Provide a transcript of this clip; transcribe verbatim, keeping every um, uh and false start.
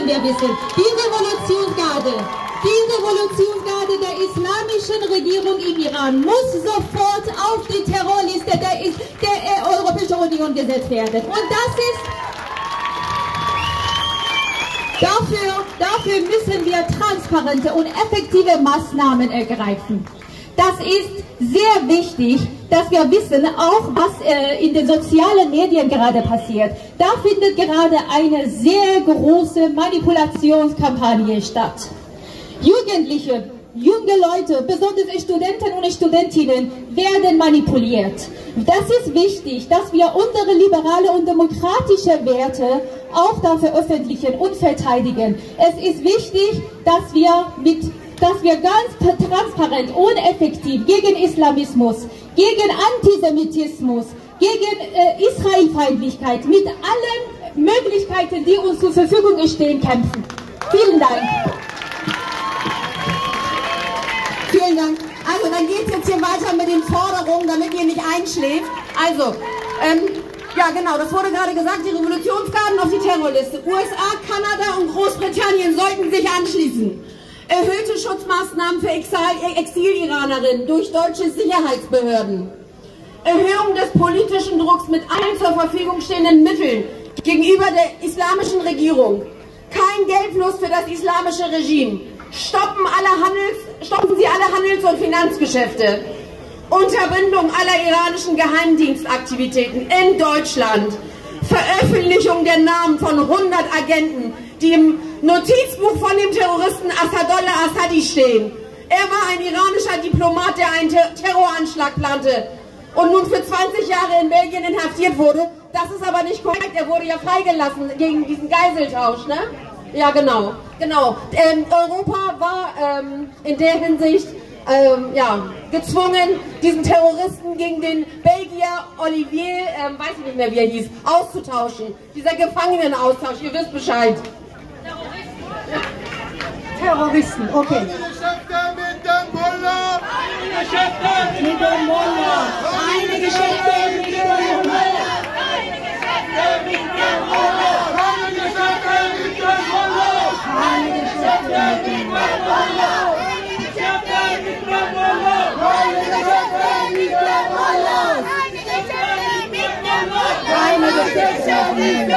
wir wissen. Die Revolutionsgarde, die Revolutionsgarde der islamischen Regierung im Iran muss sofort auf die Terrorliste der, der äh, Europäischen Union gesetzt werden. Und das ist, dafür, dafür müssen wir transparente und effektive Maßnahmen ergreifen. Das ist sehr wichtig, dass wir wissen, auch was äh, in den sozialen Medien gerade passiert. Da findet gerade eine sehr große Manipulationskampagne statt. Jugendliche, junge Leute, besonders Studenten und Studentinnen, werden manipuliert. Das ist wichtig, dass wir unsere liberale und demokratische Werte auch da veröffentlichen und verteidigen. Es ist wichtig, dass wir mit dass wir ganz transparent und effektiv gegen Islamismus, gegen Antisemitismus, gegen äh, Israelfeindlichkeit mit allen Möglichkeiten, die uns zur Verfügung stehen, kämpfen. Vielen Dank. Vielen Dank. Also dann geht es jetzt hier weiter mit den Forderungen, damit ihr nicht einschläft. Also, ähm, ja genau, das wurde gerade gesagt, die Revolutionsgarden auf die Terrorliste. U S A, Kanada und Großbritannien sollten sich anschließen. Erhöhte Schutzmaßnahmen für Exil-Iranerinnen durch deutsche Sicherheitsbehörden. Erhöhung des politischen Drucks mit allen zur Verfügung stehenden Mitteln gegenüber der islamischen Regierung. Kein Geldfluss für das islamische Regime. Stoppen, alle Handels, stoppen Sie alle Handels- und Finanzgeschäfte. Unterbindung aller iranischen Geheimdienstaktivitäten in Deutschland. Veröffentlichung der Namen von hundert Agenten, die im Notizbuch von dem Terroristen Assadollah Assadi stehen. Er war ein iranischer Diplomat, der einen Ter Terroranschlag plante und nun für zwanzig Jahre in Belgien inhaftiert wurde. Das ist aber nicht korrekt, er wurde ja freigelassen gegen diesen Geiseltausch, ne? Ja, genau, genau. Ähm, Europa war ähm, in der Hinsicht ähm, ja, gezwungen, diesen Terroristen gegen den Belgier Olivier, ähm, weiß ich nicht mehr wie er hieß, auszutauschen. Dieser Gefangenenaustausch, ihr wisst Bescheid. Terroristen, okay. Keine Geschäfte mit dem Mullah! Keine Geschäfte mit dem Mullah! Keine Geschäfte mit dem Mullah! Keine Geschäfte mit dem Mullah! Keine Geschäfte mit dem Mullah! Keine Geschäfte mit dem Mullah! Keine Geschäfte mit dem Mullah! Keine Geschäfte mit dem Mullah!